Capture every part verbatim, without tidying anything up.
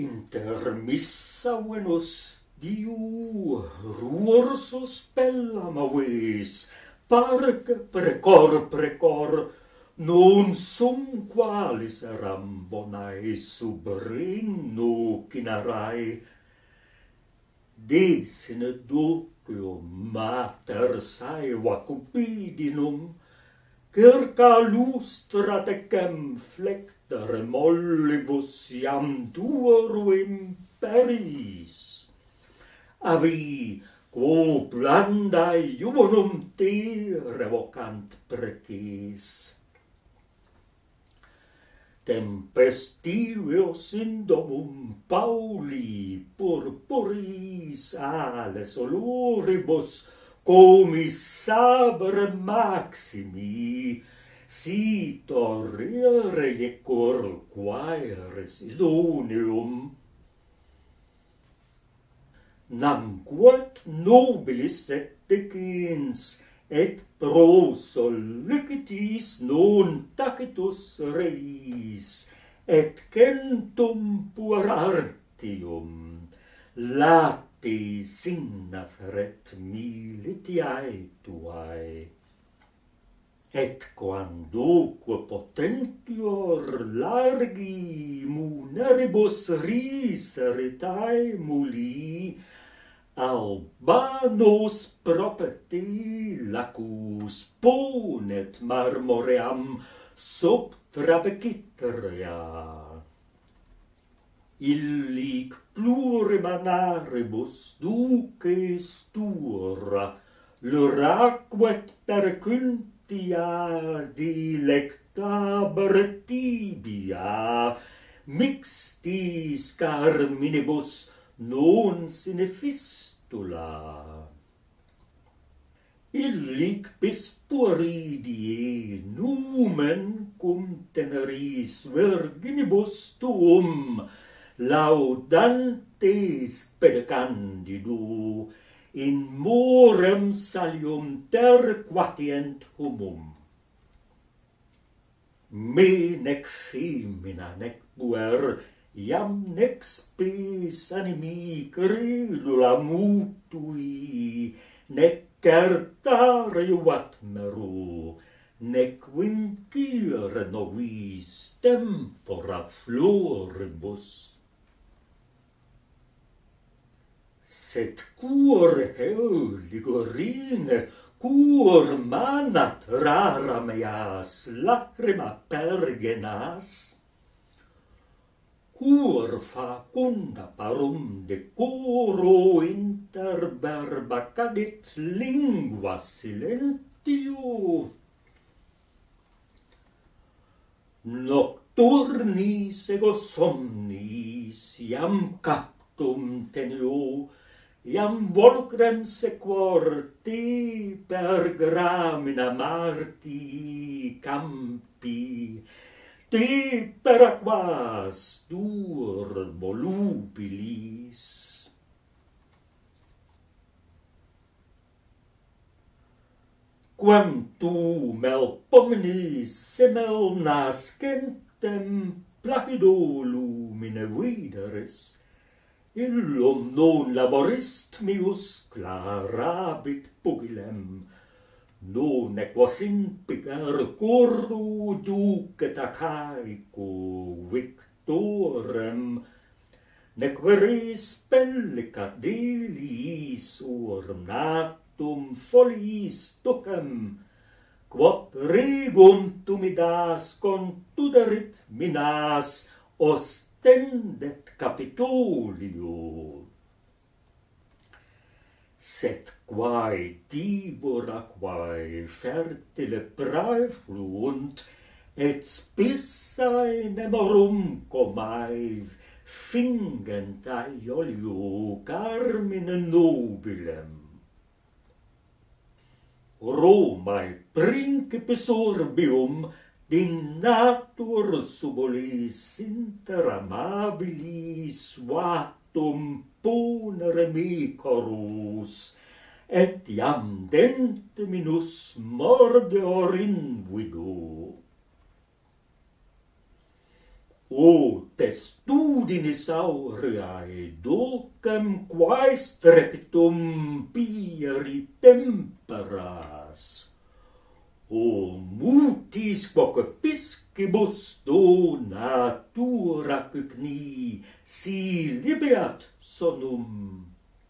Inter missa venus diu ruorsus bella mavis, parque precor precor, non sum qualis rambonae sub regno cinarai. Desine docuum mater saeva cupidinum, circa lustra tecem flectere mollibus iam duorum imperis. Avi, quo blandae jubonum te revocant preces. Tempestivios indomum Pauli purpuris ales oloribus comis sabre maximi, si torrere ecor quaeris idonium. Namquat nobilis et decens, et pro sollicitis non tacitus reis, et centum puer artium, lati sinnaferet militiae tuae. Et quandoque potentior largi muneribus riseritae muli, Albanos propeti lacus ponet marmoream sub trabecitria. Illic plurimanaribus duces tuora luraquet percuntia dilectabre tibia, mixtis carminibus non sine fistula. Illic pisporidie numen cum teneris virginibus tuum, laudantes pedecandido, in morem salium terquatient humum. Me nec femina nec puer, iam nec spes animi credula mutui, nec certare vatmeru, nec vincire novis tempora floribus. Sed cur hel ligorine, cur manat rara meas lacrima pergenas, cur facunda parum decoro inter verba cadit lingua silentio. Nocturnis ego somnis iam captum tenio, iam volcrem sequor te per gramina marti campi, te per aquas dur volubilis. Quam tu melpominis semel nascentem placido lumine videris, illum non laborist mius clarabit pugilem, non equas impicer curru ducet acaico victorem, nec veris pellicat deliis ornatum foliis ducem, quod regum tumidas contuderit minas ostendet Capitolio. Sed quae tibur aquae fertile praefluunt, et spissae nemorum comae fingent aiolio carmine nobilem. Romae principis orbium dinatur subolis inter amabilis vatum ponere micorus, et iam dente minus mordeor invido. O testudinisauriae dulcem quae strepitum piri temperas. O mutis quoque piscibus do natura cogni si libeat sonum.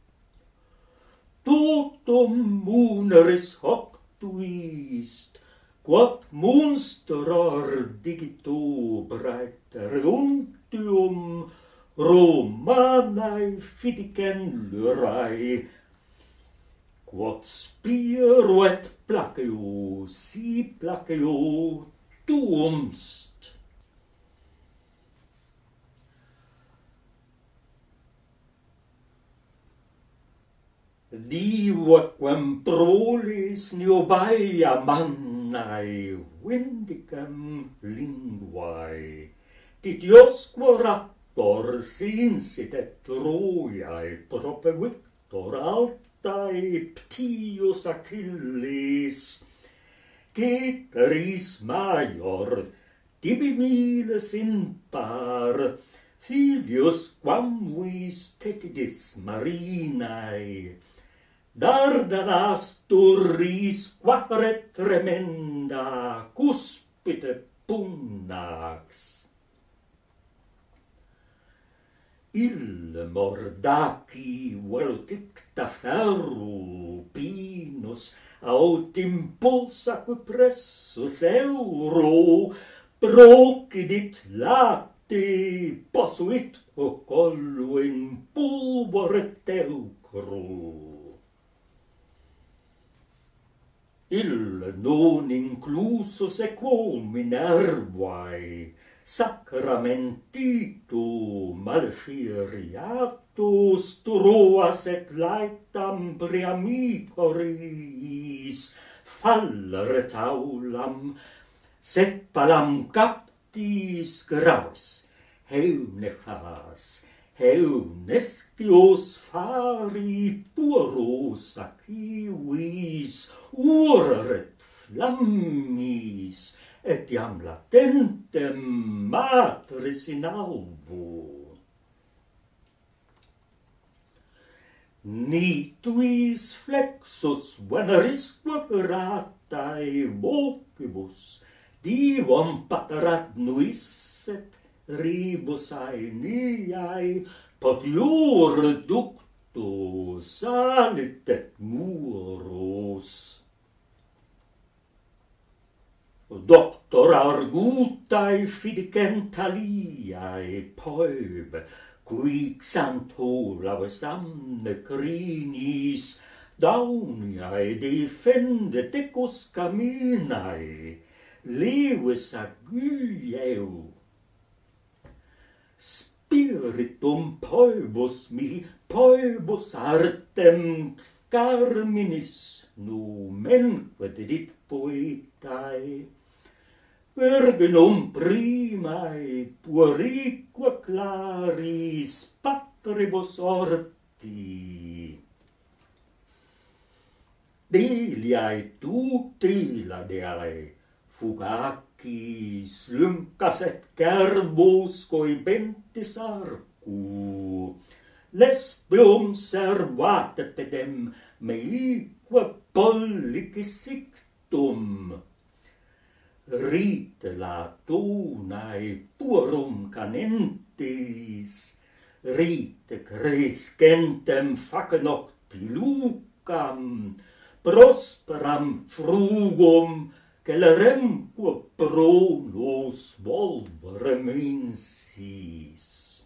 Totum muneris hoc tuist, quod monstrar digito praeteruntium Romanae fidicendurae, quod spiro et placeo si placeo tuumst. Divoquam prolis niobaia mannae vindicam linguae, titiosque raptor sinsit et Troiae propevictor altae ptius Achilles, ceteris major tibi miles in par, filius quam vis tetidis marinae, dardanas turris quaret tremenda cuspite pugnax. Il mordaci velticta ferru pinus aut impulsa cupressus euro procidit late posuit collo in pulvore teucro. Il non inclusus equo Minervae sacramentito malferiatus Troas et laetam Priamicoris fallere taulam sepalam captis gravis heunefas heunescios fari puros acivis urret flammis et iam latentem matris in albo. Nituis flexus venerisque gratae vocibus divom paterat nuisset ribus aeniae potior ducto salit et muros. Doctor argutae fidicent aliae poebe, qui xanto laves amne crinis, dauniae defendet ecus caminae, levis aguieu. Spiritum poebus mi, poebus artem carminis, numenque dedit poetae, virginum primae puerique claris patribus orti. Deliae tuteladeae, fugacis lyncas et cerbos coibentis arcu, lesbium servate pedem meique pollicis ictum, rite latunae purum canentis, rite crescentem fac nocti lucam, prosperam frugum celeremque pronos volvere mensis.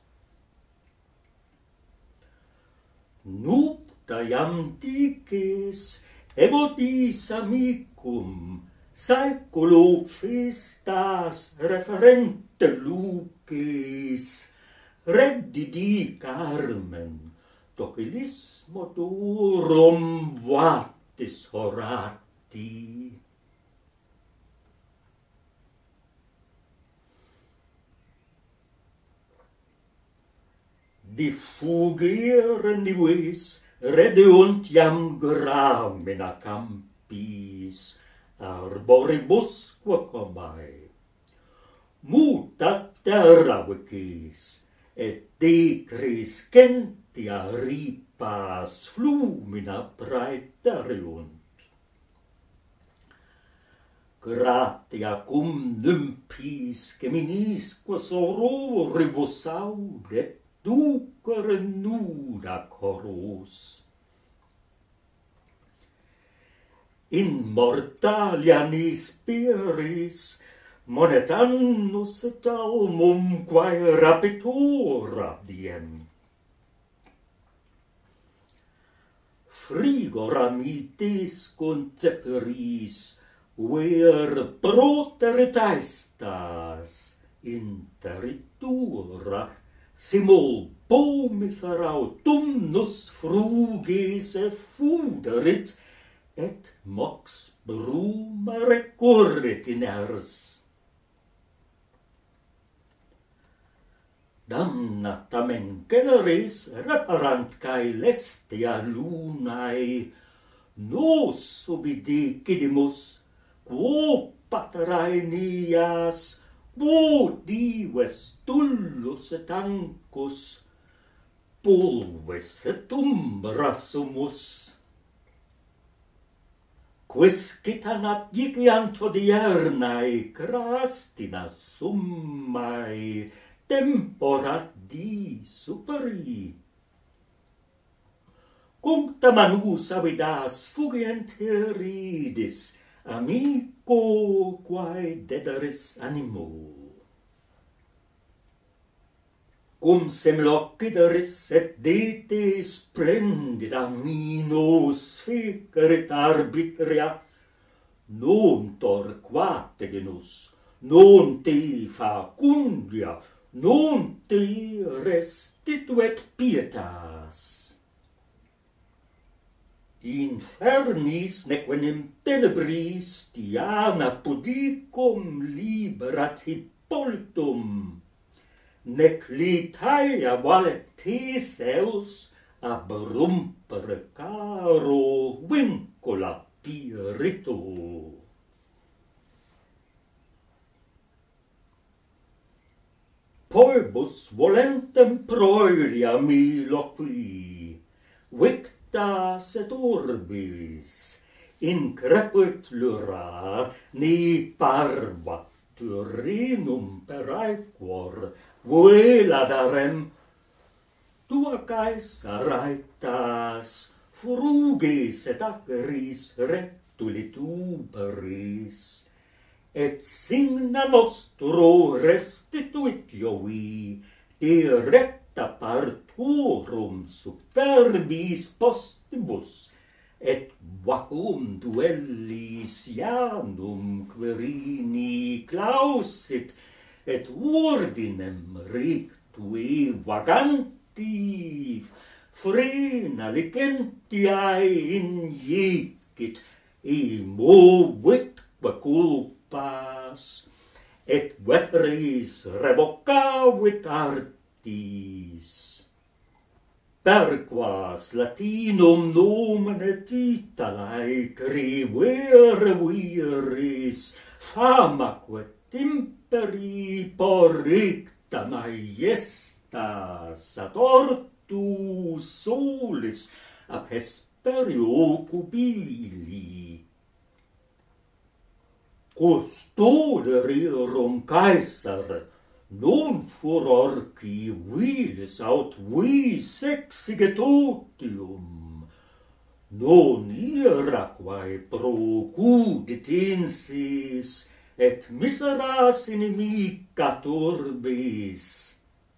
Nupta iam dices, ego dis amicum, saeculo festas referente luces, reddidi Carmen, tocilis motorum vatis horati. Diffugere nives redeunt iam gramina campis, arboribusque comae. Mutat terravicis, et decris gentia ripas flumina praeteriunt. Gratia cum nympis geminisquas auroribus audet ducere nuda corus. In mortalia nis speris, monet annus et almum quae rapitura diem. Frigora mitis conceperis, ver proterit aestas, interitura, simul pomifera autumnus frugis effuderit, et mox bruma recurrit in ers. Damnata mengeris reparant cae lestia lunae, nos ubidicidimus, quo pateraenias, quo dives tullus et ancus, pulvis et umbra sumus. Quiscitanat gigiant odiernae crastina summae, temporat di superi. Cuncta manus avidas fugient heridis, amico quae dederis animo. Cum semlocideris et dite splendida minos fecerit arbitria, non torquate genus, non te facundia, non te restituet pietas. Infernis nequenim tenebris Diana pudicum liberat Hippolytum, nec litaia valet Theseus abrumpere caro vincula Pirito. Poibus volentem proelia mi loqui, victas et urbis, increpit lura, ni parva Turinum per aequor, vueladarem, tua caesar aetas, frugis et acris retulit uberis, et signa nostro restituit Jovi, directa parturum superbis postibus, et vacuum duellis ianum Quirini clausit, et ordinem rictui vaganti, frena licentiae injicit, e movitque culpas, et veteris revocavit artis. Perquas Latinum nomen et Italae crevere viris, famaque imperi porricta maiestas ad ortu solis ab hesperio cubili. Custoderirum Caesar, non furorci vilis aut vis exiget otium, non iraquae procudit insis, et miseras inimicat urbis.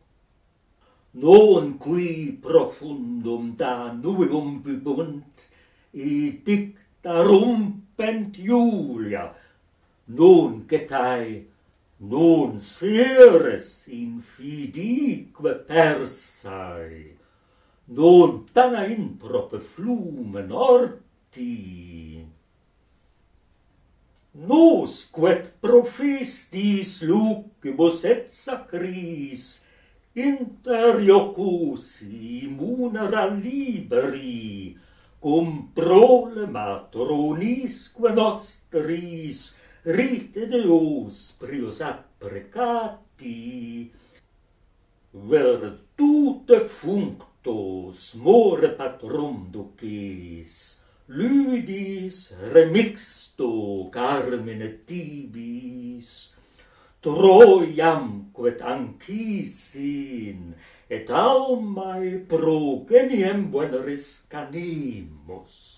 Non qui profundum Danubium bibunt, e dicta rumpent Julia, non getae, non seres infidique Persae, non tana imprope flumen orti. Nos quet profistis lucibus et sacris, inter iocusi munera liberi, cum prolema tronisque nostris rite Deus prius apprecati, virtute functos more patrum ducis, ludis remixto carmine tibis, Troiam quet anquisin, et almae progeniem veneris canimus.